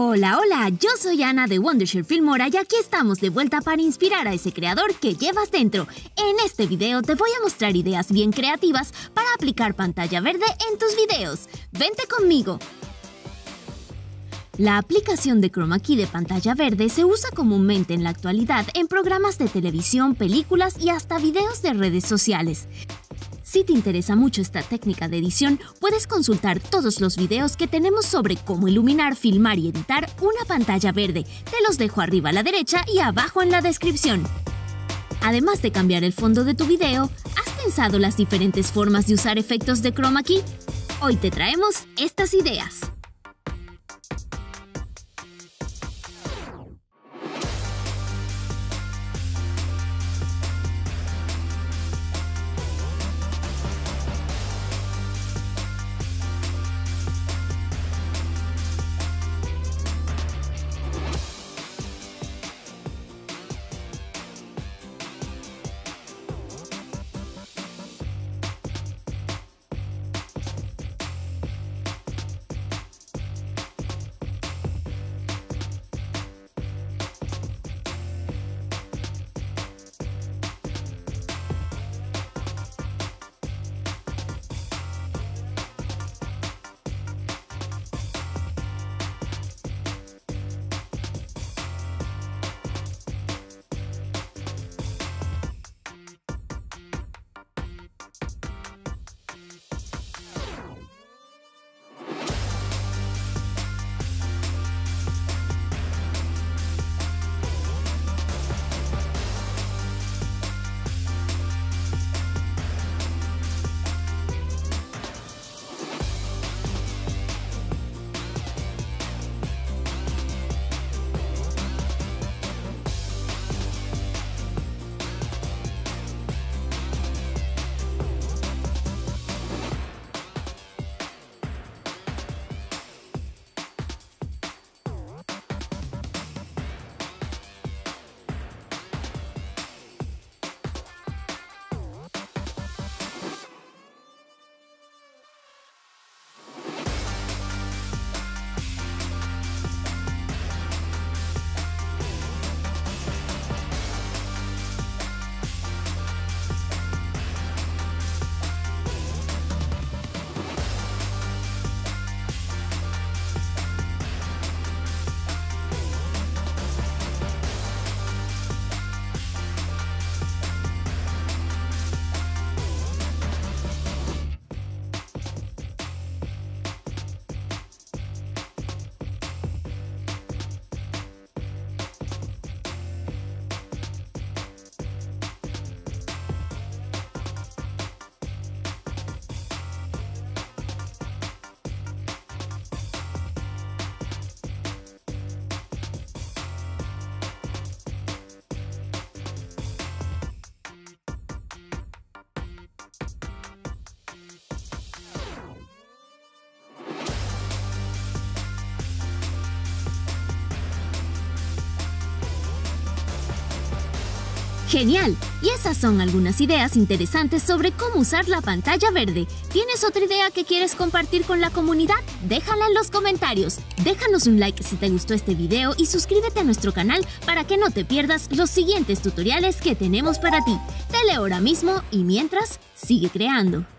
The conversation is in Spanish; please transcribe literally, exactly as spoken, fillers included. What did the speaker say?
Hola, hola, yo soy Ana de Wondershare Filmora y aquí estamos de vuelta para inspirar a ese creador que llevas dentro. En este video te voy a mostrar ideas bien creativas para aplicar pantalla verde en tus videos. ¡Vente conmigo! La aplicación de Chroma Key de pantalla verde se usa comúnmente en la actualidad en programas de televisión, películas y hasta videos de redes sociales. Si te interesa mucho esta técnica de edición, puedes consultar todos los videos que tenemos sobre cómo iluminar, filmar y editar una pantalla verde. Te los dejo arriba a la derecha y abajo en la descripción. Además de cambiar el fondo de tu video, ¿has pensado las diferentes formas de usar efectos de Chroma Key? Hoy te traemos estas ideas. ¡Genial! Y esas son algunas ideas interesantes sobre cómo usar la pantalla verde. ¿Tienes otra idea que quieres compartir con la comunidad? Déjala en los comentarios. Déjanos un like si te gustó este video y suscríbete a nuestro canal para que no te pierdas los siguientes tutoriales que tenemos para ti. Te leo ahora mismo y mientras, sigue creando.